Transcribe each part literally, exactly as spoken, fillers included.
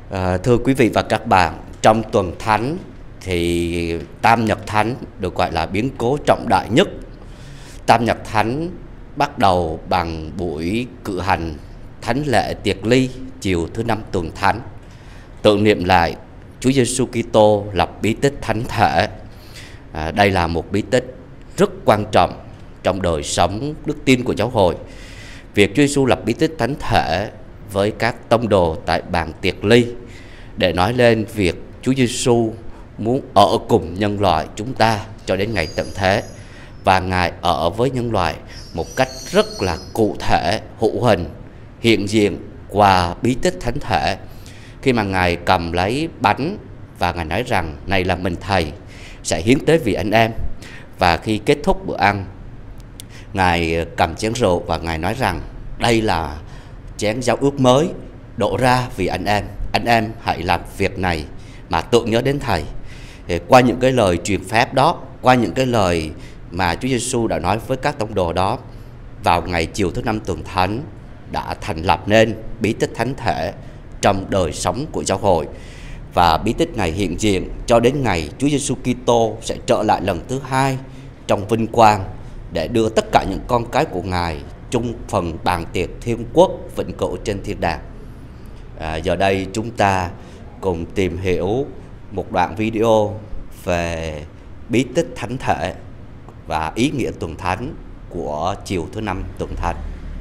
À, thưa quý vị và các bạn, trong tuần thánh thì Tam Nhật Thánh được gọi là biến cố trọng đại nhất. Tam Nhật Thánh bắt đầu bằng buổi cử hành thánh lễ tiệc ly chiều thứ năm tuần thánh, tưởng niệm lại Chúa Giêsu Kitô lập bí tích thánh thể. À, đây là một bí tích rất quan trọng trong đời sống đức tin của giáo hội. Việc Chúa Giêsu lập bí tích thánh thể với các tông đồ tại bàn tiệc ly để nói lên việc Chúa Giêsu muốn ở cùng nhân loại chúng ta cho đến ngày tận thế, và Ngài ở với nhân loại một cách rất là cụ thể, hữu hình, hiện diện qua bí tích thánh thể. Khi mà Ngài cầm lấy bánh và Ngài nói rằng này là mình Thầy sẽ hiến tế vì anh em, và khi kết thúc bữa ăn, Ngài cầm chén rượu và Ngài nói rằng đây là chén giao ước mới đổ ra vì anh em, anh em hãy làm việc này mà tưởng nhớ đến Thầy. Thì qua những cái lời truyền phép đó, qua những cái lời mà Chúa Giêsu đã nói với các tông đồ đó, vào ngày chiều thứ năm tuần thánh đã thành lập nên bí tích thánh thể trong đời sống của giáo hội. Và bí tích này hiện diện cho đến ngày Chúa Giêsu Kitô sẽ trở lại lần thứ hai trong vinh quang để đưa tất cả những con cái của Ngài chung phần bàn tiệc thiên quốc vĩnh cửu trên thiên đàng. À, giờ đây chúng ta cùng tìm hiểu một đoạn video về bí tích thánh thể và ý nghĩa tuần thánh của chiều thứ năm tuần thánh.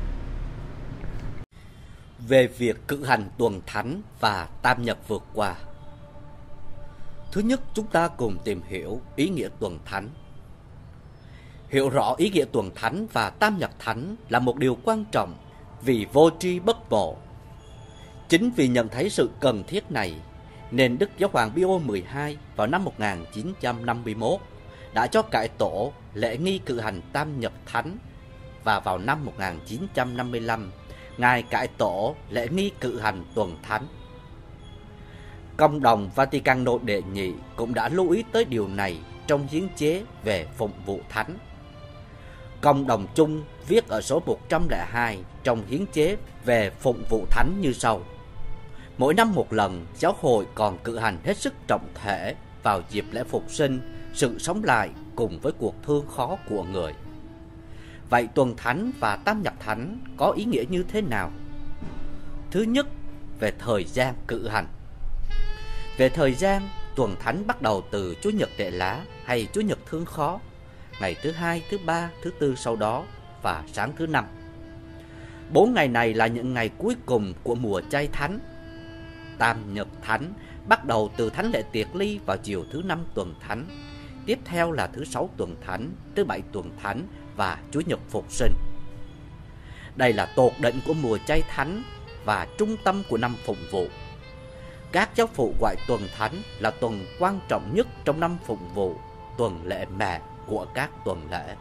Về việc cử hành tuần thánh và tam nhật vượt qua. Thứ nhất, chúng ta cùng tìm hiểu ý nghĩa tuần thánh. Hiểu rõ ý nghĩa tuần thánh và tam nhật thánh là một điều quan trọng vì vô tri bất bộ. Chính vì nhận thấy sự cần thiết này nên Đức Giáo hoàng Pio mười hai vào năm một nghìn chín trăm năm mươi mốt đã cho cải tổ lễ nghi cử hành tam nhật thánh, và vào năm một nghìn chín trăm năm mươi lăm Ngài cải tổ lễ nghi cử hành tuần thánh. Công đồng Vaticano đệ nhị cũng đã lưu ý tới điều này trong hiến chế về phụng vụ thánh. Công đồng chung viết ở số một trăm lẻ hai trong hiến chế về phụng vụ thánh như sau: mỗi năm một lần, giáo hội còn cử hành hết sức trọng thể vào dịp lễ phục sinh, sự sống lại cùng với cuộc thương khó của người. Vậy tuần thánh và tam nhật thánh có ý nghĩa như thế nào? Thứ nhất, về thời gian cử hành. Về thời gian, tuần thánh bắt đầu từ Chúa nhật đệ lá hay Chúa nhật thương khó, ngày thứ hai, thứ ba, thứ tư sau đó và sáng thứ năm. Bốn ngày này là những ngày cuối cùng của mùa chay thánh. Tam nhật thánh bắt đầu từ thánh lễ tiệc ly vào chiều thứ năm tuần thánh. Tiếp theo là thứ sáu tuần thánh, thứ bảy tuần thánh và Chúa nhật phục sinh. Đây là tột đỉnh của mùa chay thánh và trung tâm của năm phụng vụ. Các giáo phụ gọi tuần thánh là tuần quan trọng nhất trong năm phụng vụ, tuần lễ mẹ của các tuần lễ.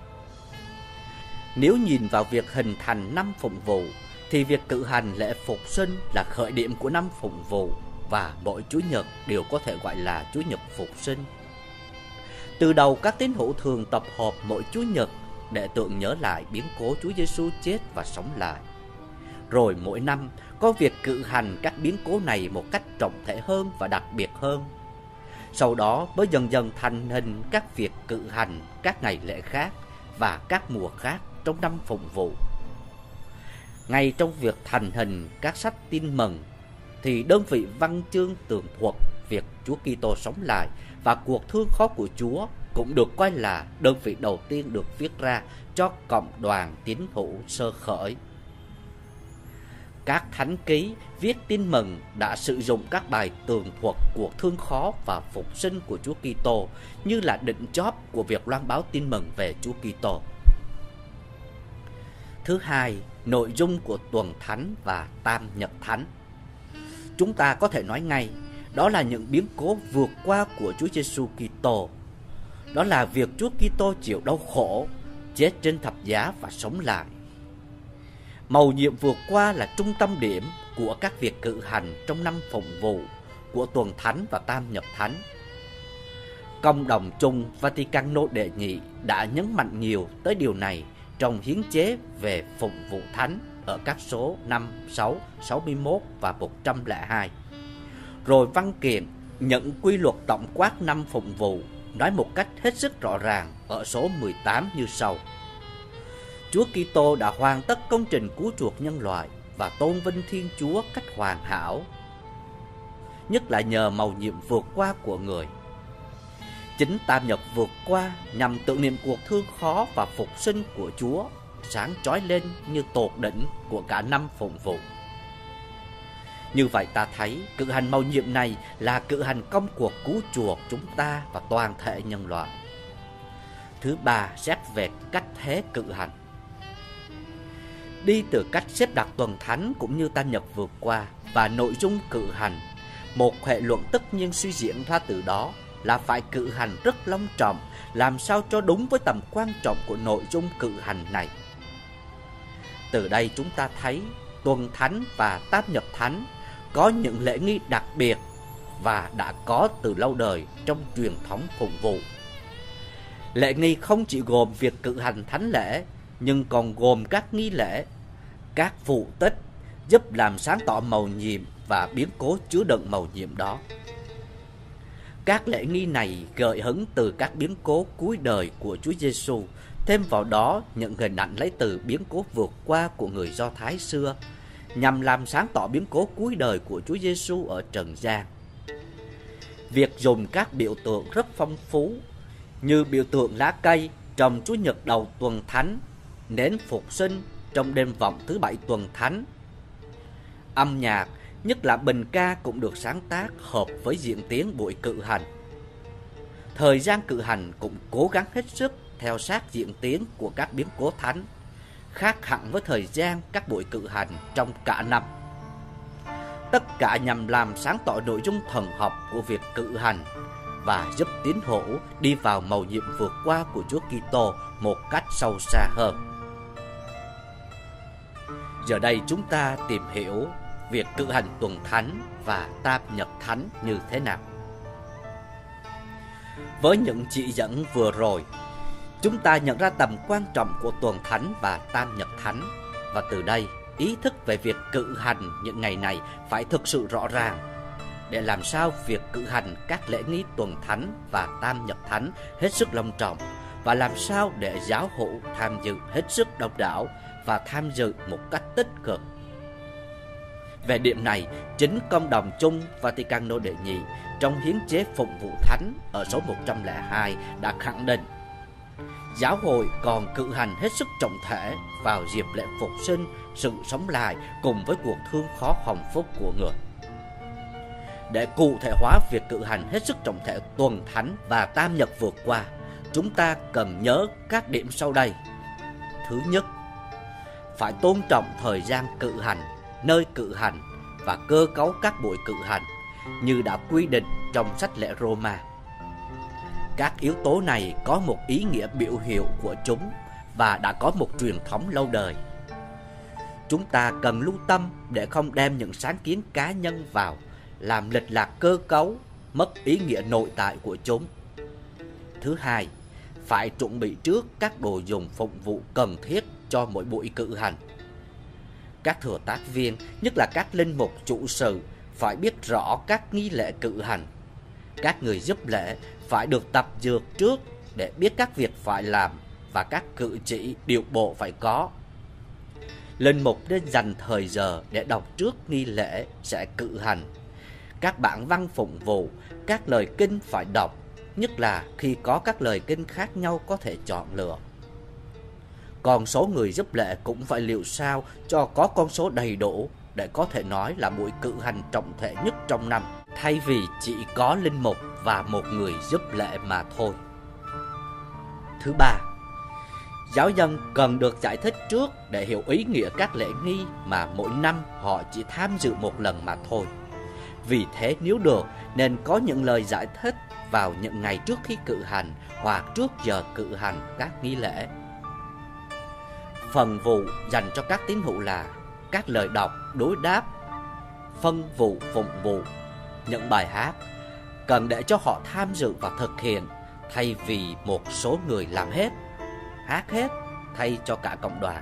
Nếu nhìn vào việc hình thành năm phụng vụ thì việc cử hành lễ phục sinh là khởi điểm của năm phụng vụ, và mỗi Chủ nhật đều có thể gọi là Chủ nhật phục sinh. Từ đầu, các tín hữu thường tập hợp mỗi Chủ nhật để tưởng nhớ lại biến cố Chúa Giêsu chết và sống lại. Rồi mỗi năm có việc cử hành các biến cố này một cách trọng thể hơn và đặc biệt hơn. Sau đó mới dần dần thành hình các việc cử hành các ngày lễ khác và các mùa khác trong năm phụng vụ. Ngay trong việc thành hình các sách tin mừng thì đơn vị văn chương tường thuật việc Chúa Kitô sống lại và cuộc thương khó của Chúa cũng được coi là đơn vị đầu tiên được viết ra cho cộng đoàn tín hữu sơ khởi. Các thánh ký viết tin mừng đã sử dụng các bài tường thuật cuộc thương khó và phục sinh của Chúa Kitô như là đỉnh chóp của việc loan báo tin mừng về Chúa Kitô. Thứ hai, nội dung của tuần thánh và tam nhật thánh. Chúng ta có thể nói ngay, đó là những biến cố vượt qua của Chúa Giêsu Kitô. Đó là việc Chúa Kitô chịu đau khổ, chết trên thập giá và sống lại. Mầu nhiệm vượt qua là trung tâm điểm của các việc cử hành trong năm phụng vụ của tuần thánh và tam nhật thánh. Công đồng chung Vaticano đệ nhị đã nhấn mạnh nhiều tới điều này trong hiến chế về phụng vụ thánh ở các số năm, sáu, sáu mươi mốt và một trăm lẻ hai. Rồi văn kiện những quy luật tổng quát năm phụng vụ nói một cách hết sức rõ ràng ở số mười tám như sau: Chúa Kitô đã hoàn tất công trình cứu chuộc nhân loại và tôn vinh Thiên Chúa cách hoàn hảo, nhất là nhờ mầu nhiệm vượt qua của người. Chính tam nhật vượt qua nhằm tưởng niệm cuộc thương khó và phục sinh của Chúa, sáng chói lên như tột đỉnh của cả năm phụng vụ. Như vậy ta thấy cự hành mầu nhiệm này là cự hành công cuộc cứu chuộc chúng ta và toàn thể nhân loại. Thứ ba, xét về cách thế cự hành. Đi từ cách xếp đặt tuần thánh cũng như tam nhật vượt qua và nội dung cự hành, một hệ luận tất nhiên suy diễn ra từ đó là phải cự hành rất long trọng, làm sao cho đúng với tầm quan trọng của nội dung cự hành này. Từ đây chúng ta thấy tuần thánh và tam nhật thánh có những lễ nghi đặc biệt và đã có từ lâu đời trong truyền thống phụng vụ. Lễ nghi không chỉ gồm việc cự hành thánh lễ, nhưng còn gồm các nghi lễ, các phụ tích giúp làm sáng tỏ mầu nhiệm và biến cố chứa đựng mầu nhiệm đó. Các lễ nghi này gợi hứng từ các biến cố cuối đời của Chúa Giêsu, thêm vào đó những hình ảnh lấy từ biến cố vượt qua của người Do Thái xưa, nhằm làm sáng tỏ biến cố cuối đời của Chúa Giêsu ở trần gian. Việc dùng các biểu tượng rất phong phú, như biểu tượng lá cây trong Chúa Nhật đầu tuần thánh, nến phục sinh trong đêm vọng thứ bảy tuần thánh. Âm nhạc, nhất là bình ca cũng được sáng tác hợp với diễn tiến buổi cự hành. Thời gian cự hành cũng cố gắng hết sức theo sát diễn tiến của các biến cố thánh, khác hẳn với thời gian các buổi cự hành trong cả năm. Tất cả nhằm làm sáng tỏ nội dung thần học của việc cự hành và giúp tín hữu đi vào mầu nhiệm vượt qua của Chúa Kitô một cách sâu xa hơn. Giờ đây chúng ta tìm hiểu việc cự hành tuần thánh và tam nhật thánh như thế nào. Với những chỉ dẫn vừa rồi, chúng ta nhận ra tầm quan trọng của tuần thánh và tam nhật thánh, và từ đây ý thức về việc cự hành những ngày này phải thực sự rõ ràng, để làm sao việc cự hành các lễ nghi tuần thánh và tam nhật thánh hết sức long trọng, và làm sao để giáo hữu tham dự hết sức đông đảo và tham dự một cách tích cực. Về điểm này, chính Công đồng chung Vaticano đệ nhị trong hiến chế phụng vụ thánh ở số một trăm lẻ hai đã khẳng định giáo hội còn cự hành hết sức trọng thể vào dịp lễ phục sinh, sự sống lại cùng với cuộc thương khó hồng phúc của người. Để cụ thể hóa việc cự hành hết sức trọng thể tuần thánh và tam nhật vượt qua, chúng ta cần nhớ các điểm sau đây. Thứ nhất, phải tôn trọng thời gian cự hành, nơi cự hành và cơ cấu các buổi cự hành như đã quy định trong sách lễ Roma. Các yếu tố này có một ý nghĩa biểu hiệu của chúng và đã có một truyền thống lâu đời. Chúng ta cần lưu tâm để không đem những sáng kiến cá nhân vào làm lệch lạc cơ cấu, mất ý nghĩa nội tại của chúng. Thứ hai, phải chuẩn bị trước các đồ dùng phụng vụ cần thiết cho mỗi buổi cự hành. Các thừa tác viên, nhất là các linh mục chủ sự, phải biết rõ các nghi lễ cự hành. Các người giúp lễ phải được tập dượt trước để biết các việc phải làm và các cử chỉ điệu bộ phải có. Linh mục nên dành thời giờ để đọc trước nghi lễ sẽ cự hành. Các bản văn phụng vụ, các lời kinh phải đọc, nhất là khi có các lời kinh khác nhau có thể chọn lựa. Còn số người giúp lễ cũng phải liệu sao cho có con số đầy đủ để có thể nói là buổi cự hành trọng thể nhất trong năm, thay vì chỉ có linh mục và một người giúp lễ mà thôi. Thứ ba, giáo dân cần được giải thích trước để hiểu ý nghĩa các lễ nghi mà mỗi năm họ chỉ tham dự một lần mà thôi. Vì thế nếu được, nên có những lời giải thích vào những ngày trước khi cự hành hoặc trước giờ cự hành các nghi lễ. Phần vụ dành cho các tín hữu là các lời đọc, đối đáp, phân vụ, phụng vụ, những bài hát, cần để cho họ tham dự và thực hiện, thay vì một số người làm hết, hát hết thay cho cả cộng đoàn.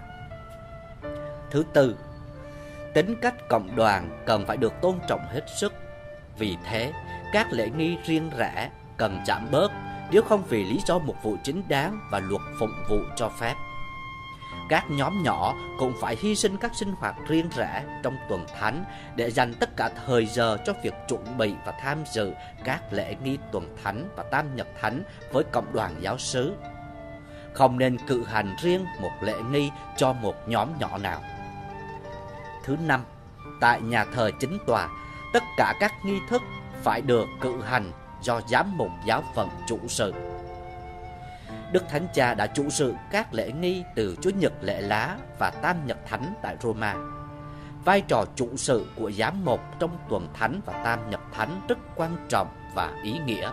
Thứ tư, tính cách cộng đoàn cần phải được tôn trọng hết sức. Vì thế, các lễ nghi riêng rẽ cần giảm bớt, nếu không vì lý do mục vụ chính đáng và luật phụng vụ cho phép. Các nhóm nhỏ cũng phải hy sinh các sinh hoạt riêng rẽ trong tuần thánh để dành tất cả thời giờ cho việc chuẩn bị và tham dự các lễ nghi tuần thánh và tam nhật thánh với cộng đoàn giáo xứ. Không nên cử hành riêng một lễ nghi cho một nhóm nhỏ nào. Thứ năm, tại nhà thờ chính tòa, tất cả các nghi thức phải được cử hành do giám mục giáo phận chủ sự. Đức Thánh Cha đã chủ sự các lễ nghi từ Chúa Nhật Lễ Lá và Tam Nhật Thánh tại Roma. Vai trò chủ sự của giám mục trong tuần thánh và Tam Nhật Thánh rất quan trọng và ý nghĩa.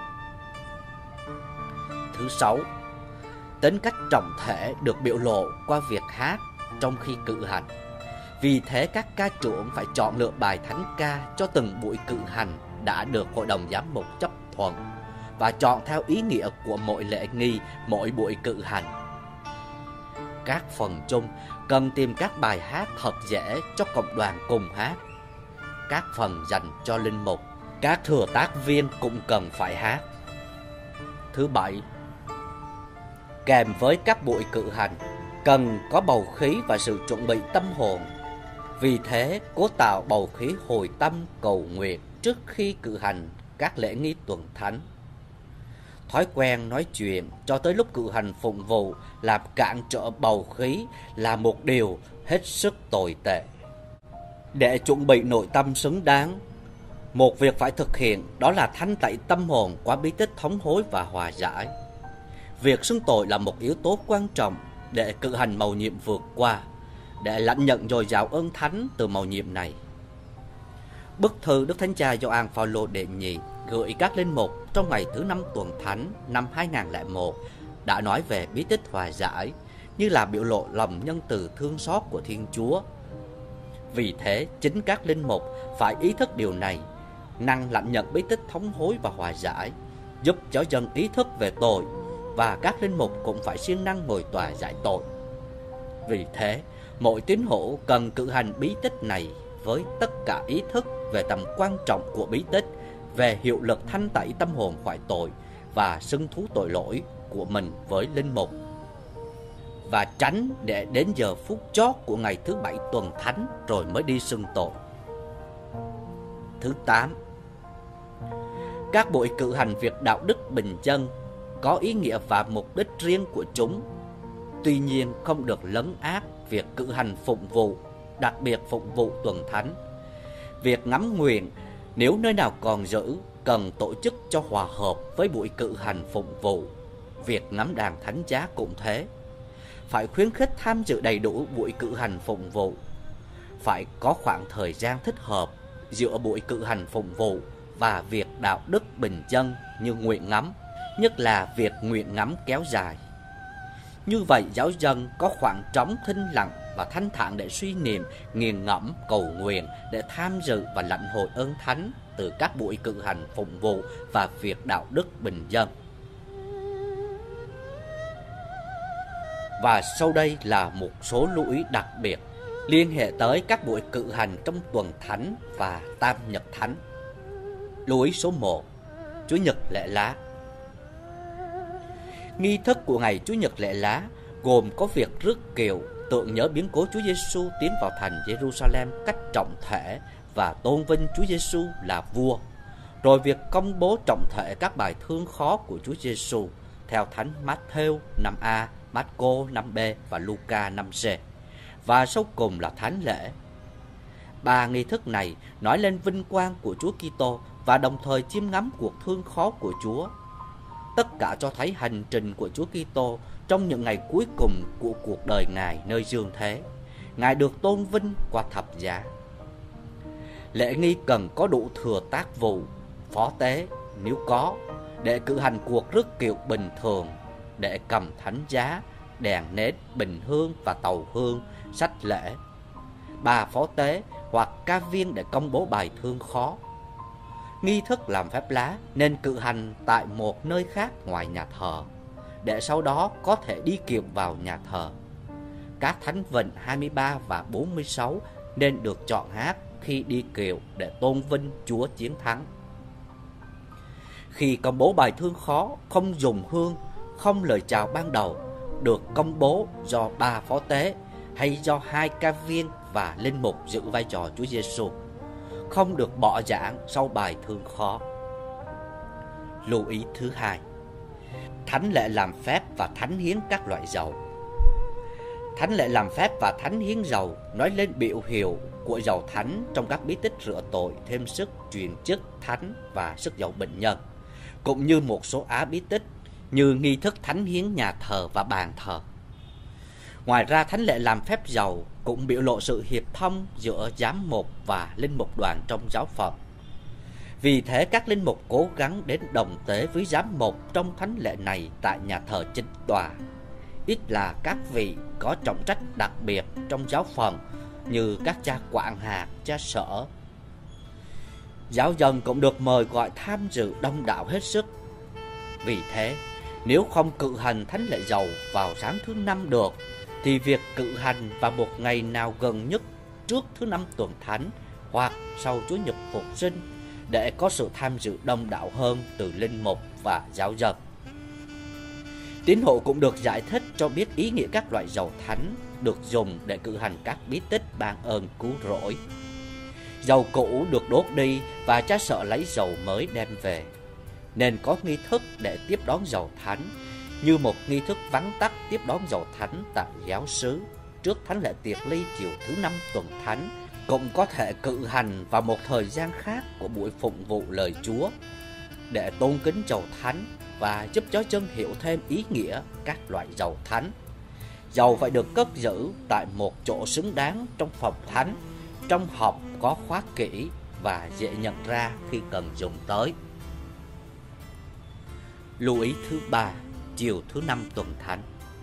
Thứ sáu, tính cách trọng thể được biểu lộ qua việc hát trong khi cử hành. Vì thế các ca trưởng phải chọn lựa bài thánh ca cho từng buổi cử hành đã được Hội đồng Giám mục chấp thuận và chọn theo ý nghĩa của mỗi lễ nghi, mỗi buổi cử hành. Các phần chung cần tìm các bài hát thật dễ cho cộng đoàn cùng hát. Các phần dành cho linh mục, các thừa tác viên cũng cần phải hát. Thứ bảy, kèm với các buổi cử hành cần có bầu khí và sự chuẩn bị tâm hồn. Vì thế, cố tạo bầu khí hồi tâm cầu nguyện trước khi cử hành các lễ nghi tuần thánh. Thói quen nói chuyện cho tới lúc cử hành phụng vụ làm cản trở bầu khí là một điều hết sức tồi tệ. Để chuẩn bị nội tâm xứng đáng, một việc phải thực hiện đó là thanh tẩy tâm hồn qua bí tích thống hối và hòa giải. Việc xưng tội là một yếu tố quan trọng để cử hành mầu nhiệm vượt qua, để lãnh nhận dồi dào ơn thánh từ mầu nhiệm này. Bức thư Đức Thánh Cha Gioan Phaolô đệ nhị gửi các linh mục trong ngày thứ năm tuần thánh năm hai nghìn không trăm lẻ một đã nói về bí tích hòa giải như là biểu lộ lòng nhân từ thương xót của Thiên Chúa. Vì thế, chính các linh mục phải ý thức điều này, năng lãnh nhận bí tích thống hối và hòa giải, giúp cho dân ý thức về tội, và các linh mục cũng phải siêng năng ngồi tòa giải tội. Vì thế, mỗi tín hữu cần cử hành bí tích này với tất cả ý thức về tầm quan trọng của bí tích, về hiệu lực thanh tẩy tâm hồn khỏi tội và xưng thú tội lỗi của mình với linh mục, và tránh để đến giờ phút chót của ngày thứ bảy tuần thánh rồi mới đi xưng tội. Thứ tám, các buổi cử hành việc đạo đức bình dân có ý nghĩa và mục đích riêng của chúng. Tuy nhiên, không được lấn át việc cử hành phụng vụ, đặc biệt phụng vụ tuần thánh. Việc ngắm nguyện, nếu nơi nào còn giữ, cần tổ chức cho hòa hợp với buổi cử hành phụng vụ. Việc ngắm đàn thánh giá cũng thế. Phải khuyến khích tham dự đầy đủ buổi cử hành phụng vụ. Phải có khoảng thời gian thích hợp giữa buổi cử hành phụng vụ và việc đạo đức bình dân như nguyện ngắm, nhất là việc nguyện ngắm kéo dài. Như vậy, giáo dân có khoảng trống thinh lặng và thanh thản để suy niệm, nghiền ngẫm, cầu nguyện, để tham dự và lãnh hội ơn thánh từ các buổi cử hành phụng vụ và việc đạo đức bình dân. Và sau đây là một số lưu ý đặc biệt liên hệ tới các buổi cử hành trong tuần thánh và tam nhật thánh. Lưu ý số một, Chúa Nhật Lễ Lá. Nghi thức của ngày Chúa Nhật Lễ Lá gồm có việc rước kiệu tượng nhớ biến cố Chúa Giêsu tiến vào thành Jerusalem cách trọng thể và tôn vinh Chúa Giêsu là vua, rồi việc công bố trọng thể các bài thương khó của Chúa Giêsu theo Thánh Matthew năm A, Marco năm B và Luca năm C, và sau cùng là thánh lễ. Ba nghi thức này nói lên vinh quang của Chúa Kitô và đồng thời chiêm ngắm cuộc thương khó của Chúa. Tất cả cho thấy hành trình của Chúa Kitô trong những ngày cuối cùng của cuộc đời Ngài nơi dương thế. Ngài được tôn vinh qua thập giá. Lễ nghi cần có đủ thừa tác vụ, phó tế nếu có, để cử hành cuộc rước kiệu bình thường, để cầm thánh giá, đèn nến, bình hương và tàu hương, sách lễ. Ba phó tế hoặc ca viên để công bố bài thương khó. Nghi thức làm phép lá nên cử hành tại một nơi khác ngoài nhà thờ, để sau đó có thể đi kiệu vào nhà thờ. Các thánh vịnh hai mươi ba và bốn mươi sáu nên được chọn hát khi đi kiệu để tôn vinh Chúa chiến thắng. Khi công bố bài thương khó, không dùng hương, không lời chào ban đầu, được công bố do ba phó tế hay do hai ca viên và linh mục giữ vai trò Chúa Giêsu, không được bỏ giảng sau bài thương khó. Lưu ý thứ hai, thánh lễ làm phép và thánh hiến các loại dầu. Thánh lễ làm phép và thánh hiến dầu nói lên biểu hiệu của dầu thánh trong các bí tích rửa tội, thêm sức truyền chức thánh và sức dầu bệnh nhân, cũng như một số á bí tích như nghi thức thánh hiến nhà thờ và bàn thờ. Ngoài ra, thánh lễ làm phép dầu cũng biểu lộ sự hiệp thông giữa giám mục và linh mục đoàn trong giáo phận. Vì thế, các linh mục cố gắng đến đồng tế với giám mục trong thánh lễ này tại nhà thờ chính tòa. Ít là các vị có trọng trách đặc biệt trong giáo phận như các cha quản hạt, cha sở. Giáo dân cũng được mời gọi tham dự đông đảo hết sức. Vì thế, nếu không cử hành thánh lễ dầu vào sáng thứ năm được, thì việc cử hành vào một ngày nào gần nhất trước thứ năm tuần thánh hoặc sau Chúa Nhật Phục sinh để có sự tham dự đông đảo hơn từ linh mục và giáo dân. Tín hữu cũng được giải thích cho biết ý nghĩa các loại dầu thánh được dùng để cử hành các bí tích ban ơn cứu rỗi. Dầu cũ được đốt đi và cha sợ lấy dầu mới đem về, nên có nghi thức để tiếp đón dầu thánh, như một nghi thức vắn tắt tiếp đón dầu thánh tại giáo xứ trước thánh lễ tiệc ly chiều thứ năm tuần thánh, cũng có thể cử hành vào một thời gian khác của buổi phụng vụ lời Chúa để tôn kính dầu thánh và giúp cho dân hiểu thêm ý nghĩa các loại dầu thánh. Dầu phải được cất giữ tại một chỗ xứng đáng trong phòng thánh, trong hộp có khóa kỹ và dễ nhận ra khi cần dùng tới. Lưu ý thứ ba, chiều thứ năm tuần thánh.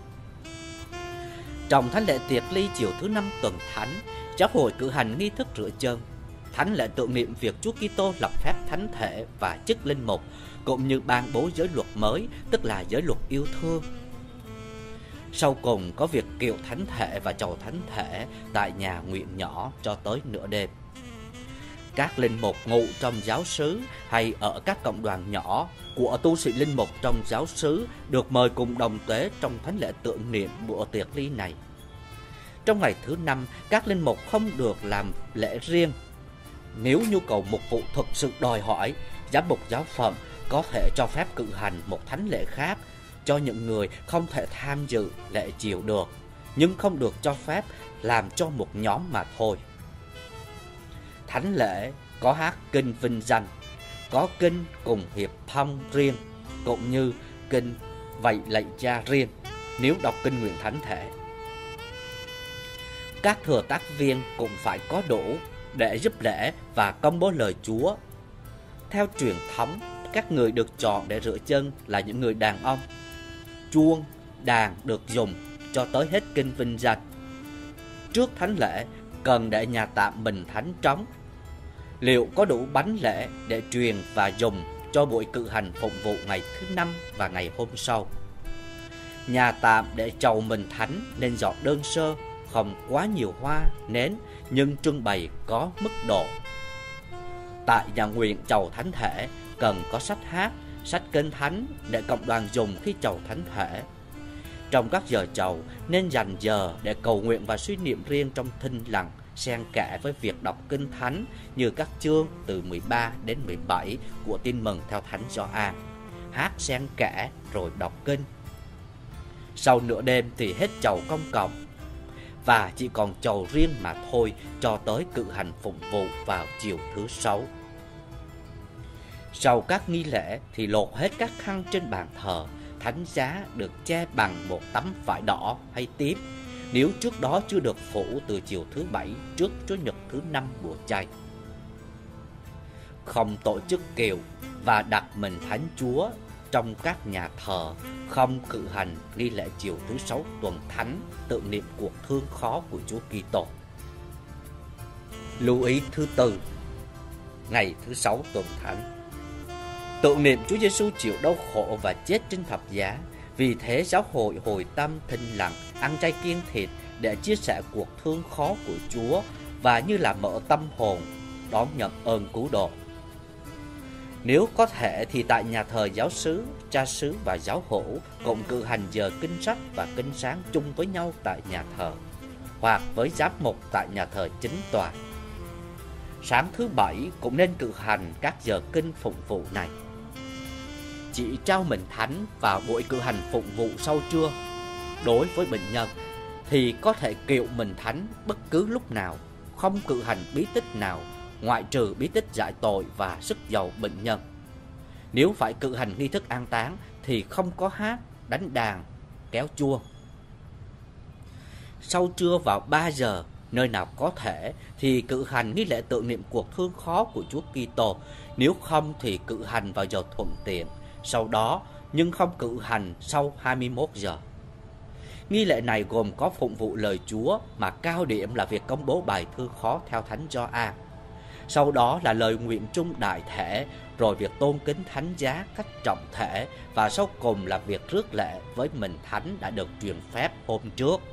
Trong thánh lễ tiệc ly chiều thứ năm tuần thánh, giáo hội cử hành nghi thức rửa chân. Thánh lễ tưởng niệm việc Chúa Kitô lập phép thánh thể và chức linh mục, cũng như ban bố giới luật mới, tức là giới luật yêu thương. Sau cùng có việc kiệu thánh thể và chầu thánh thể tại nhà nguyện nhỏ cho tới nửa đêm. Các linh mục ngụ trong giáo xứ hay ở các cộng đoàn nhỏ của tu sĩ linh mục trong giáo xứ được mời cùng đồng tế trong thánh lễ tưởng niệm bữa tiệc ly này. Trong ngày thứ năm, các linh mục không được làm lễ riêng. Nếu nhu cầu mục vụ thực sự đòi hỏi, giám mục giáo phận có thể cho phép cử hành một thánh lễ khác cho những người không thể tham dự lễ chiều được, nhưng không được cho phép làm cho một nhóm mà thôi. Thánh lễ có hát kinh vinh danh, có kinh cùng hiệp thông riêng, cũng như kinh vậy lạy cha riêng nếu đọc kinh nguyện thánh thể. Các thừa tác viên cũng phải có đủ để giúp lễ và công bố lời Chúa. Theo truyền thống, các người được chọn để rửa chân là những người đàn ông. Chuông, đàn được dùng cho tới hết kinh vinh danh. Trước thánh lễ, cần để nhà tạm mình thánh trống. Liệu có đủ bánh lễ để truyền và dùng cho buổi cử hành phụng vụ ngày thứ năm và ngày hôm sau? Nhà tạm để chầu mình thánh nên dọn đơn sơ, không quá nhiều hoa, nến, nhưng trưng bày có mức độ. Tại nhà nguyện chầu thánh thể cần có sách hát, sách kinh thánh để cộng đoàn dùng khi chầu thánh thể. Trong các giờ chầu nên dành giờ để cầu nguyện và suy niệm riêng trong thinh lặng, xen kẽ với việc đọc kinh thánh như các chương từ mười ba đến mười bảy của Tin mừng theo Thánh Gioan. Hát xen kẽ rồi đọc kinh. Sau nửa đêm thì hết chầu công cộng và chỉ còn chầu riêng mà thôi cho tới cử hành phụng vụ vào chiều thứ sáu. Sau các nghi lễ thì lột hết các khăn trên bàn thờ, thánh giá được che bằng một tấm vải đỏ hay tím nếu trước đó chưa được phủ từ chiều thứ bảy trước Chúa Nhật thứ năm bùa chay. Không tổ chức kiệu và đặt mình thánh Chúa trong các nhà thờ, không cử hành nghi lễ chiều thứ sáu tuần thánh tưởng niệm cuộc thương khó của Chúa Kitô. Lưu ý thứ tư, ngày thứ sáu tuần thánh, tưởng niệm Chúa Giêsu chịu đau khổ và chết trên thập giá. Vì thế giáo hội hồi tâm thinh lặng, ăn chay kiêng thịt để chia sẻ cuộc thương khó của Chúa và như là mở tâm hồn đón nhận ơn cứu độ. Nếu có thể thì tại nhà thờ giáo xứ, cha xứ và giáo hữu cũng cử hành giờ kinh sách và kinh sáng chung với nhau tại nhà thờ, hoặc với giám mục tại nhà thờ chính tòa. Sáng thứ bảy cũng nên cử hành các giờ kinh phụng vụ này. Chỉ trao mình thánh vào buổi cử hành phụng vụ sau trưa. Đối với bệnh nhân thì có thể kiệu mình thánh bất cứ lúc nào, không cử hành bí tích nào ngoại trừ bí tích giải tội và sức dầu bệnh nhân. Nếu phải cử hành nghi thức an táng thì không có hát, đánh đàn, kéo chuông. Sau trưa vào ba giờ, nơi nào có thể thì cử hành nghi lễ tưởng niệm cuộc thương khó của Chúa Kitô, nếu không thì cử hành vào giờ thuận tiện, sau đó nhưng không cử hành sau hai mươi mốt giờ. Nghi lễ này gồm có phụng vụ lời Chúa mà cao điểm là việc công bố bài thư khó theo Thánh Gioan. Sau đó là lời nguyện chung đại thể, rồi việc tôn kính thánh giá cách trọng thể, và sau cùng là việc rước lễ với mình thánh đã được truyền phép hôm trước.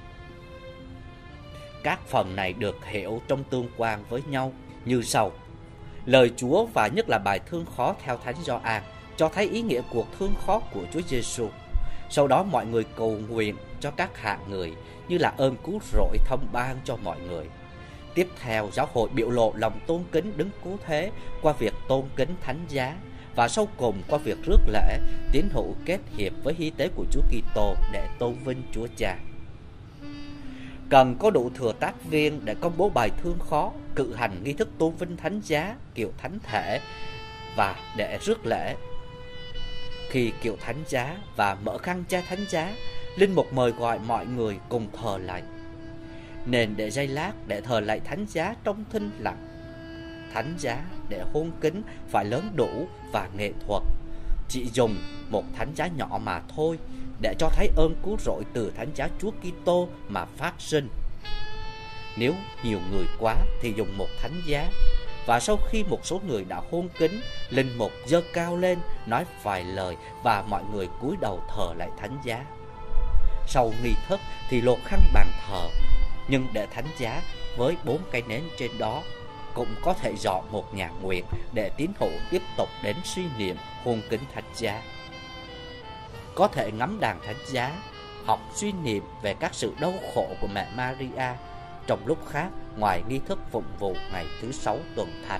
Các phần này được hiểu trong tương quan với nhau như sau. Lời Chúa và nhất là bài thương khó theo Thánh Gioan cho thấy ý nghĩa cuộc thương khó của Chúa Giêsu. Sau đó mọi người cầu nguyện cho các hạng người như là ơn cứu rỗi thông ban cho mọi người. Tiếp theo, giáo hội biểu lộ lòng tôn kính đứng cứu thế qua việc tôn kính thánh giá, và sau cùng qua việc rước lễ, tín hữu kết hiệp với hy tế của Chúa Kitô để tôn vinh Chúa Cha. Cần có đủ thừa tác viên để công bố bài thương khó, cử hành nghi thức tôn vinh thánh giá, kiệu thánh thể và để rước lễ. Khi kiệu thánh giá và mở khăn che thánh giá, linh mục mời gọi mọi người cùng thờ lạy. Nền để giây lát để thờ lạy thánh giá trong thinh lặng. Thánh giá để hôn kính phải lớn đủ và nghệ thuật. Chỉ dùng một thánh giá nhỏ mà thôi để cho thấy ơn cứu rỗi từ thánh giá Chúa Kitô mà phát sinh. Nếu nhiều người quá thì dùng một thánh giá. Và sau khi một số người đã hôn kính, linh mục giơ cao lên nói vài lời và mọi người cúi đầu thờ lại thánh giá. Sau nghi thức thì lột khăn bàn thờ, nhưng để thánh giá với bốn cây nến trên đó. Cũng có thể dọn một nhà nguyện để tín hữu tiếp tục đến suy niệm hôn kính thánh giá. Có thể ngắm đàn thánh giá, học suy niệm về các sự đau khổ của mẹ Maria trong lúc khác ngoài nghi thức phụng vụ ngày thứ sáu tuần thánh.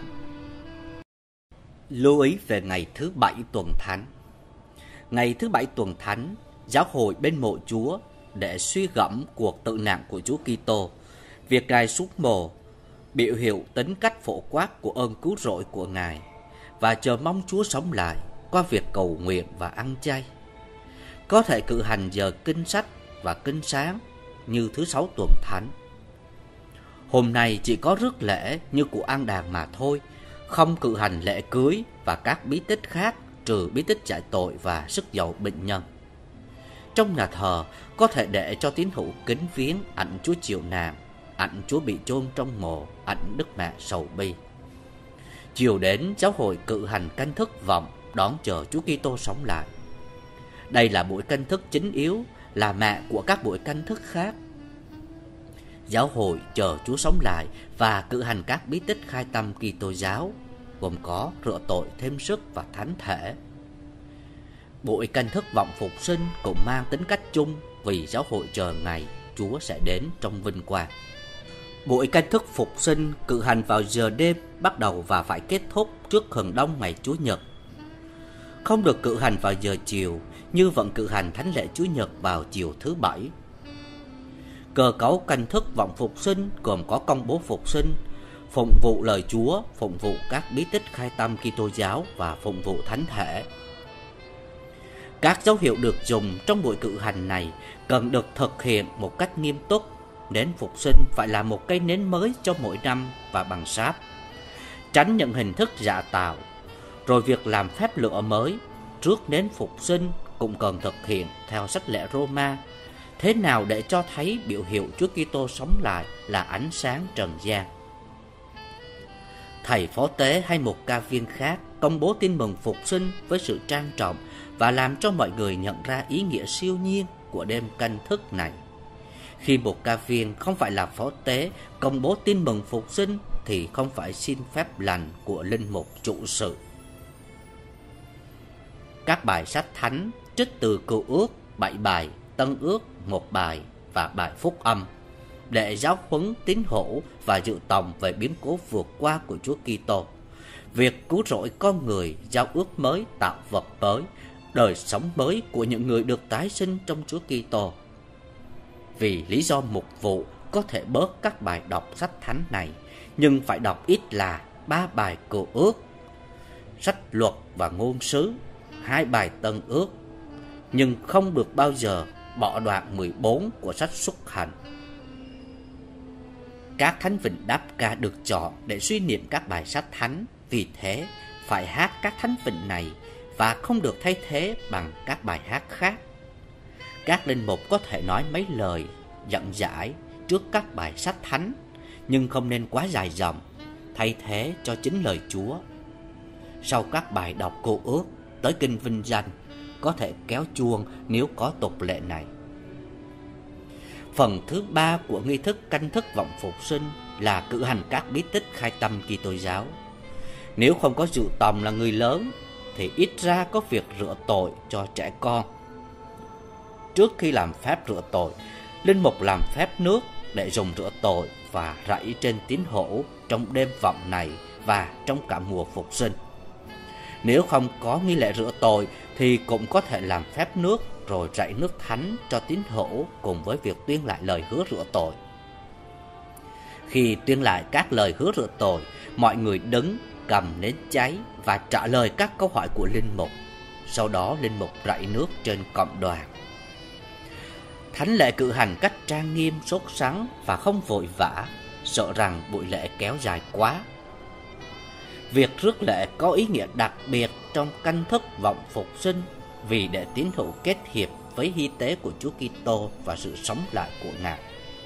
Lưu ý về ngày thứ bảy tuần thánh. Ngày thứ bảy tuần thánh, giáo hội bên mộ Chúa để suy gẫm cuộc tự nạn của Chúa Kitô, việc Ngài xuống mồ, biểu hiệu tính cách phổ quát của ơn cứu rỗi của Ngài, và chờ mong Chúa sống lại qua việc cầu nguyện và ăn chay. Có thể cử hành giờ kinh sách và kinh sáng như thứ sáu tuần thánh. Hôm nay chỉ có rước lễ như của an đàn mà thôi, không cử hành lễ cưới và các bí tích khác trừ bí tích giải tội và sức dầu bệnh nhân. Trong nhà thờ có thể để cho tín hữu kính viếng ảnh Chúa chịu nạn, ảnh Chúa bị chôn trong mộ, ảnh Đức Mẹ sầu bi. Chiều đến, giáo hội cử hành canh thức vọng đón chờ Chúa Kitô sống lại. Đây là buổi canh thức chính yếu, là mẹ của các buổi canh thức khác. Giáo hội chờ Chúa sống lại và cử hành các bí tích khai tâm Kitô giáo, gồm có rửa tội, thêm sức và thánh thể. Buổi canh thức vọng phục sinh cũng mang tính cách chung vì giáo hội chờ ngày Chúa sẽ đến trong vinh quang. Buổi canh thức phục sinh cử hành vào giờ đêm bắt đầu và phải kết thúc trước hừng đông ngày Chúa Nhật. Không được cử hành vào giờ chiều như vẫn cử hành thánh lễ Chúa Nhật vào chiều thứ bảy. Cơ cấu canh thức vọng phục sinh gồm có công bố phục sinh, phụng vụ lời Chúa, phụng vụ các bí tích khai tâm Kitô giáo và phụng vụ thánh thể. Các dấu hiệu được dùng trong buổi cử hành này cần được thực hiện một cách nghiêm túc. Nến phục sinh phải là một cây nến mới cho mỗi năm và bằng sáp. Tránh những hình thức giả tạo. Rồi việc làm phép lửa mới trước nến phục sinh cũng cần thực hiện theo sách lễ Roma. Thế nào để cho thấy biểu hiệu Chúa Kitô sống lại là ánh sáng trần gian. Thầy phó tế hay một ca viên khác công bố tin mừng phục sinh với sự trang trọng và làm cho mọi người nhận ra ý nghĩa siêu nhiên của đêm canh thức này. Khi một ca viên không phải là phó tế công bố tin mừng phục sinh thì không phải xin phép lành của linh mục trụ sự. các bài sách thánh trích từ Cựu Ước bảy bài, Tân Ước một bài và bài Phúc Âm để giáo huấn tín hữu và dự tòng về biến cố vượt qua của Chúa Kitô, việc cứu rỗi con người, giao ước mới, tạo vật mới, đời sống mới của những người được tái sinh trong Chúa Kitô. Vì lý do mục vụ có thể bớt các bài đọc sách thánh này, nhưng phải đọc ít là ba bài Cựu Ước, sách Luật và Ngôn Sứ, hai bài Tân Ước, nhưng không được bao giờ bỏ đoạn mười bốn của sách Xuất Hành. Các thánh vịnh đáp ca được chọn để suy niệm các bài sách thánh, vì thế phải hát các thánh vịnh này và không được thay thế bằng các bài hát khác. Các linh mục có thể nói mấy lời dẫn giải trước các bài sách thánh, nhưng không nên quá dài dòng, thay thế cho chính lời Chúa. Sau các bài đọc Cựu Ước tới kinh vinh danh, có thể kéo chuông nếu có tục lệ này. Phần thứ ba của nghi thức canh thức vọng phục sinh là cử hành các bí tích khai tâm Kitô giáo. Nếu không có dự tòng là người lớn thì ít ra có việc rửa tội cho trẻ con. Trước khi làm phép rửa tội, linh mục làm phép nước để dùng rửa tội và rảy trên tín hữu trong đêm vọng này và trong cả mùa phục sinh. Nếu không có nghi lễ rửa tội thì cũng có thể làm phép nước rồi rảy nước thánh cho tín hữu cùng với việc tuyên lại lời hứa rửa tội. Khi tuyên lại các lời hứa rửa tội, mọi người đứng cầm nến cháy và trả lời các câu hỏi của linh mục. Sau đó linh mục rảy nước trên cộng đoàn. Thánh lễ cử hành cách trang nghiêm, sốt sắng và không vội vã, sợ rằng buổi lễ kéo dài quá. Việc rước lễ có ý nghĩa đặc biệt trong canh thức vọng phục sinh, vì để tín hữu kết hiệp với hy tế của Chúa Kitô và sự sống lại của Ngài.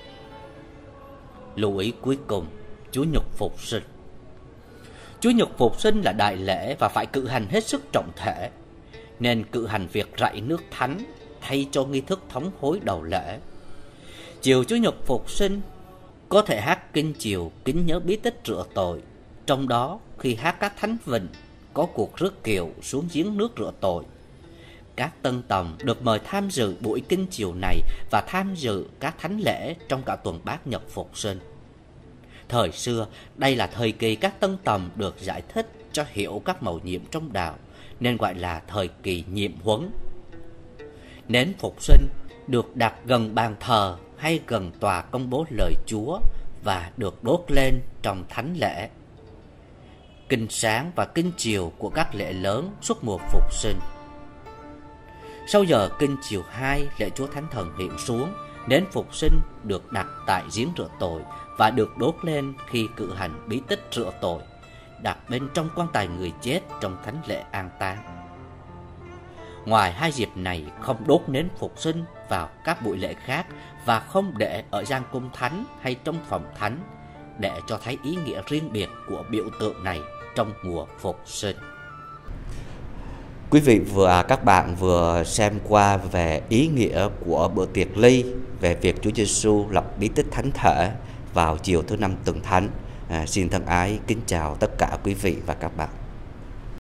Lưu ý cuối cùng, Chúa Nhật Phục sinh. Chúa Nhật Phục sinh là đại lễ và phải cử hành hết sức trọng thể, nên cử hành việc rảy nước thánh thay cho nghi thức thống hối đầu lễ. Chiều Chúa Nhật Phục sinh có thể hát kinh chiều kính nhớ bí tích rửa tội. Trong đó, khi hát các thánh vịnh, có cuộc rước kiệu xuống giếng nước rửa tội. Các tân tòng được mời tham dự buổi kinh chiều này và tham dự các thánh lễ trong cả tuần bát nhật phục sinh. Thời xưa, đây là thời kỳ các tân tòng được giải thích cho hiểu các mầu nhiệm trong đạo, nên gọi là thời kỳ nhiệm huấn. Nến phục sinh được đặt gần bàn thờ hay gần tòa công bố lời Chúa và được đốt lên trong thánh lễ. Kinh sáng và kinh chiều của các lễ lớn suốt mùa phục sinh. Sau giờ kinh chiều hai, lễ Chúa Thánh Thần hiện xuống, nến phục sinh được đặt tại giếng rửa tội và được đốt lên khi cử hành bí tích rửa tội, đặt bên trong quan tài người chết trong thánh lễ an táng. Ngoài hai dịp này, không đốt nến phục sinh vào các buổi lễ khác và không để ở gian cung thánh hay trong phòng thánh, để cho thấy ý nghĩa riêng biệt của biểu tượng này trong mùa phục sinh. Quý vị vừa các bạn vừa xem qua về ý nghĩa của bữa tiệc ly, về việc Chúa Giêsu lập bí tích thánh thể vào chiều thứ năm tuần thánh. À, xin thân ái kính chào tất cả quý vị và các bạn.